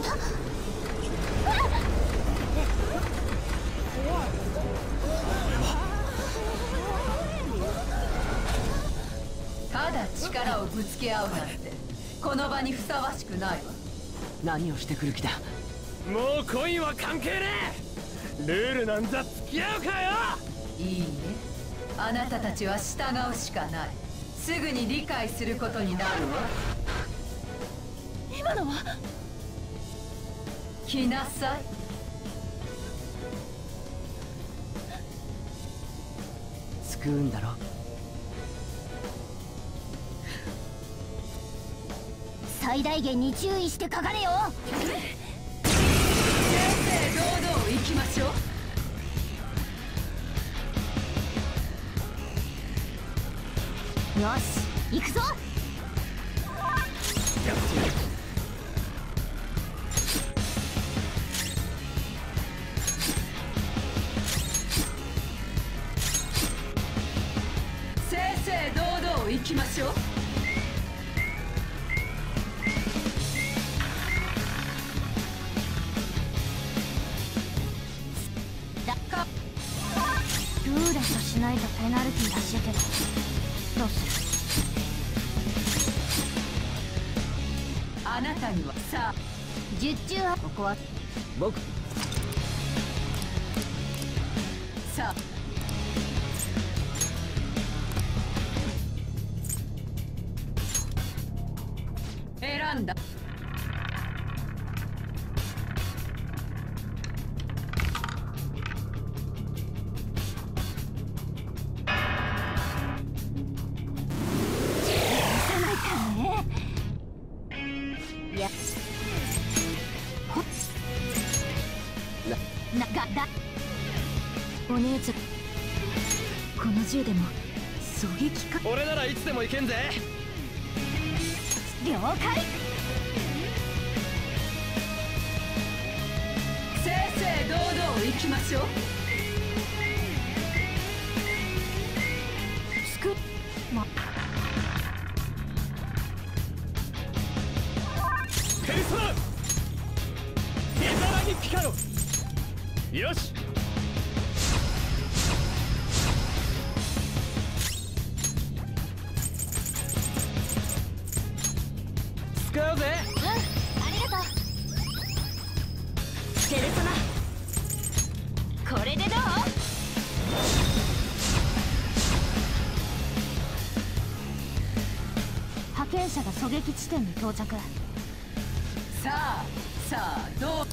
ただ力をぶつけ合うなんてこの場にふさわしくないわ。 何をしてくる気だ。 もう恋は関係ねえ。ルールなんざ付き合うかよ。 いいね、あなたたちは従うしかない。すぐに理解することになるわ。 今のは来なさい。 救うんだろ。 最大限に注意してかかれよ。 正々堂々行きましょう。 よし行くぞ。 正々堂々行きましょう。 ルーレットしないとペナルティーらしいけど、どうする？ あなたにはさあ十中はここは僕さあ選んだ。 お姉ちゃん、この銃でも狙撃か。 俺ならいつでも行けんぜ。 了解。 正々堂々行きましょう。 ペルソナデザラギピカロ。よし使うぜ。 ありがとう。ペルソナ、これでどう？派遣者が狙撃地点に到着。 さあさあどう。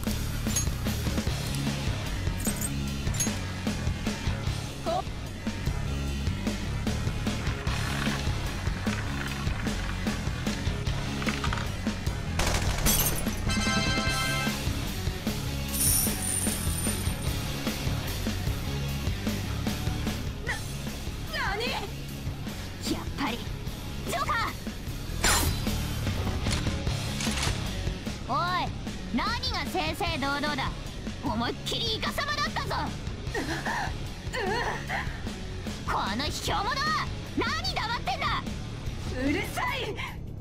やっぱりジョーカー。おい、何が正々堂々だ。思いっきりイカサマだったぞ。この卑怯者は何黙ってんだ。 うるさい。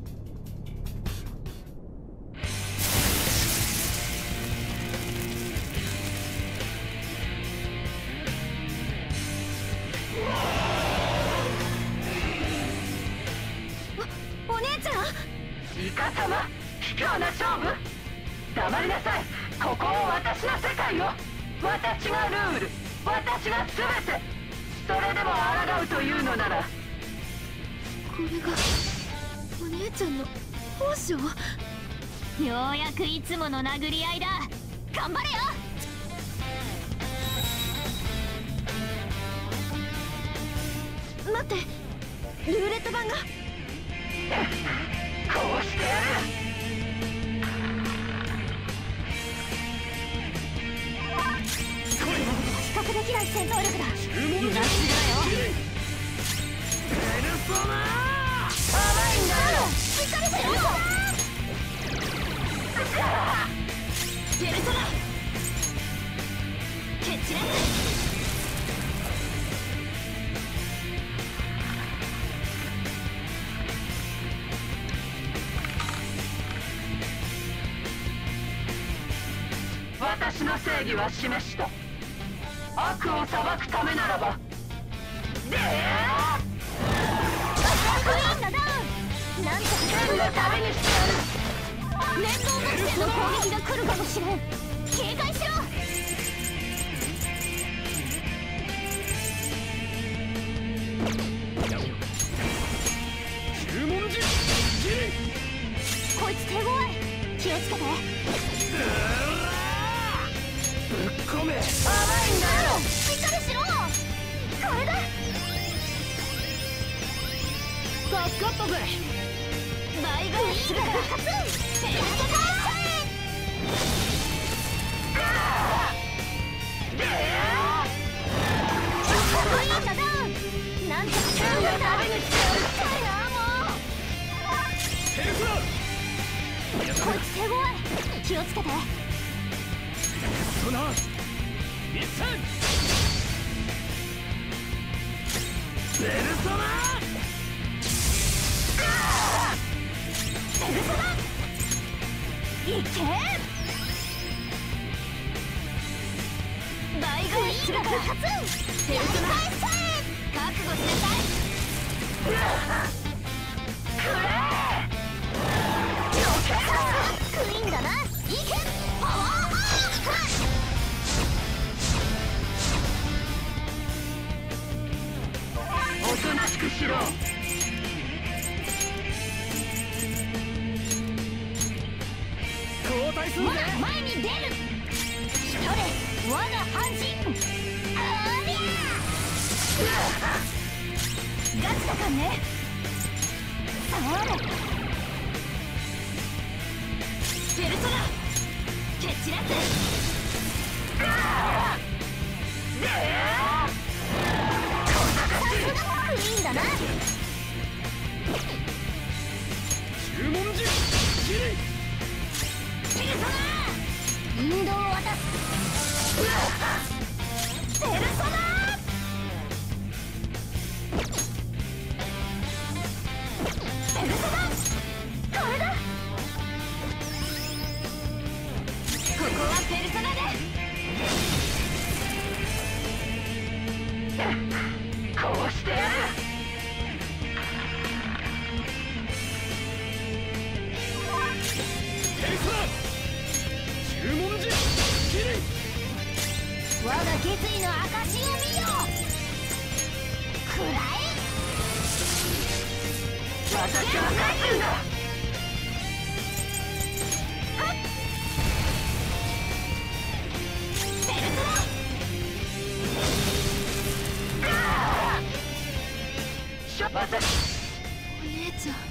お姉ちゃん。 イカ様、卑怯な勝負。黙りなさい。ここを私の世界を。私がルール、私が全て。それでも抗うというのなら。 これがお姉ちゃんの本性。ようやくいつもの殴り合いだ。頑張れよ。待って、ルーレット版が。 こうしてやる。 比較できない戦闘力だ。油断するなよ。 ペルソナ甘いんだよ。 しっかりしろ。ペルソナ蹴っちらえ。 私の正義は示した。悪を裁くためならば。でクイーンがダウン。なんとか剣のためにしてやる。 連動木星の攻撃が来るかもしれん。警戒しろ。 注文時こいつ手強い。気をつけて。 ぶっ込め。 甘いんだよ。 しっかりしろ。これだ。 助かったぜ。 倍がいいから勝つ。ペルソナクイーンがダウン。なんとか剣のためにしてやる。 ペルソナ。 こいつ手強い。気をつけて。 ソナ一戦。ペルソナ。 ペルソナいけ。倍がいいから勝つ。ペルソナ覚悟しなさい。クイーンだな。いけ。パワーアおとなしくしろ。 交代するぜ。 前に出る。一人我が半身。ありゃガチだかんね。さあペルソナ蹴散らす。クイーンだな。 注文時ギリ。 ペルソナ引導を渡す。ペルソナペルソナこれだ。ここはペルソナで。 こうしてやる。 ペルソナ。注文時ギリ。 我が決意の証を見よ。くらえ。 私は勝つんだ。 ペルソナお姉ちゃん。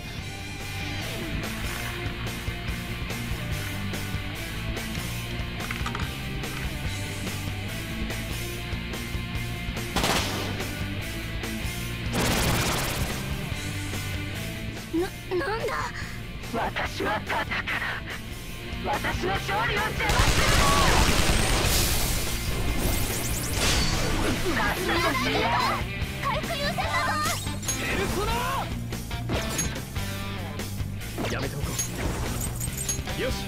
なんだ。 私は戦う。私の勝利を邪魔する。勝つのしよう。 回復優先だぞ。 ペルソナ。やめておこう。よし。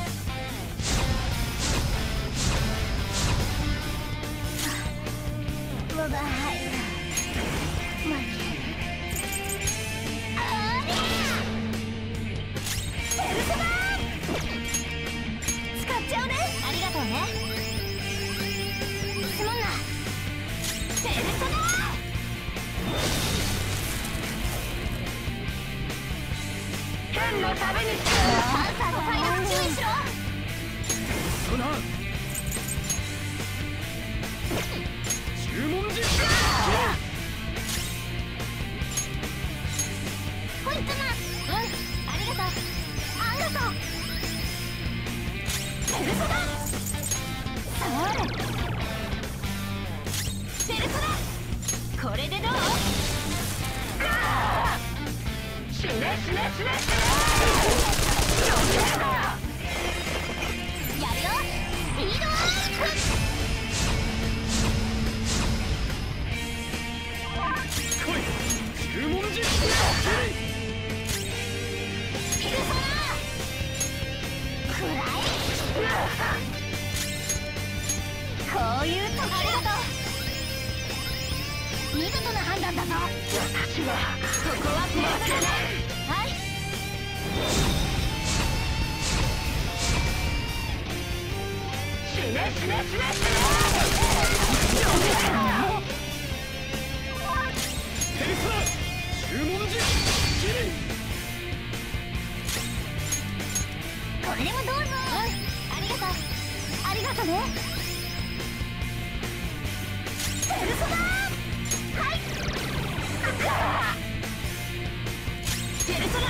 我が輩負け。ありゃペルソナ使っちゃうね。ありがとうね。すまんな。ペルソナ剣のためにしてパンサーとファイナー注意しろ。 ソナ。注文時ホイップマン。ありがとう。ありがとう。ペルソナそうだ。ペルソナこれでどう。 死ね死ね死ね死ね。 やるよ。スピードアップ。 来い。注文時ペルソナくらえ。 見事な判断だぞ。 私はここはペースだね。はい。 死ね死ね死ね死ね。 ペルソナ注文時キリン。 これでもどうぞ。ありがとう。ありがとね。ペルソナはい。ペルソナ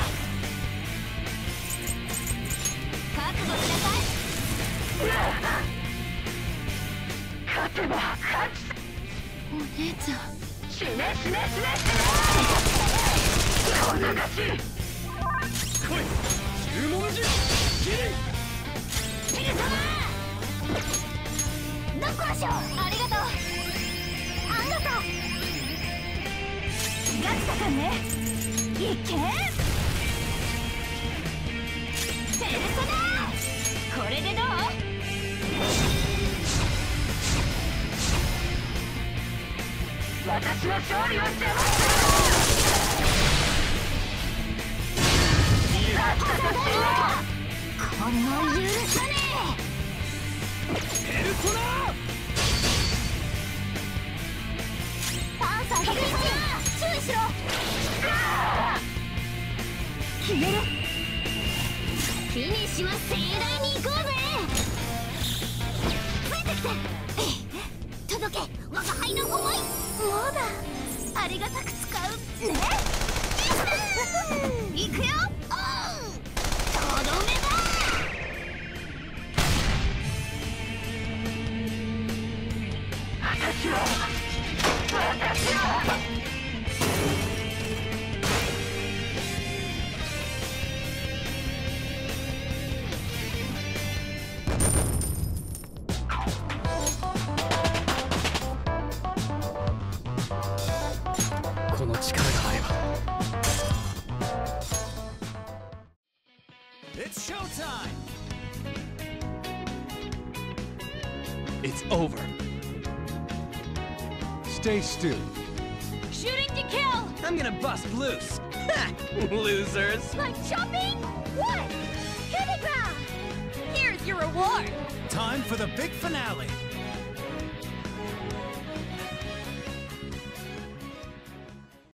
覚悟しなさい。 勝てば勝つ。 お姉ちゃん。 死ね死ね死ね死ね。こんな勝ち。 来い注文時キリン。 ペルソナどっこいしょ。ありがとう。ありがとう。ガチだかんね。いけ。ペルソナこれでどう？ 私の勝利を邪魔する。 こんな許さねペルソナえ。パンサー101注意しろ。決める。フィニッシュは盛大に行こうぜ。ついてきて。届け我が輩の思い。そうだ、ありがたく使うね。行くよ。とどめだ。 私はこの力があれば。It's showtime! It's over. Stay still. Shooting to kill. I'm gonna bust loose. Ha! Losers. Like chopping? What? Here they go. Here's your reward. Time for the big finale.